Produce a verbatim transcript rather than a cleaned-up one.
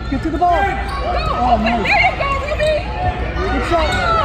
Get to the ball. Oh, nice. There you go, Ruby. Good shot.